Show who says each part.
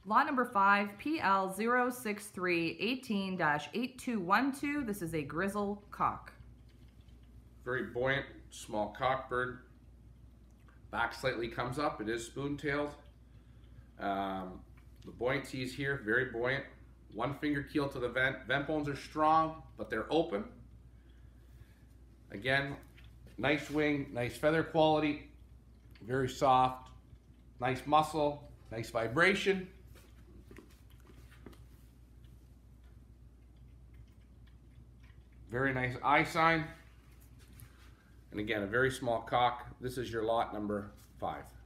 Speaker 1: Lot number 5, PL06318-8212. This is a grizzle cock.
Speaker 2: Very buoyant, small cock bird. Back slightly comes up. It is spoon-tailed. The buoyancy is here, very buoyant. One finger keel to the vent. Vent bones are strong, but they're open. Again, nice wing, nice feather quality, very soft, nice muscle, nice vibration. Very nice eye sign. And again, a very small cock. This is your lot number 5.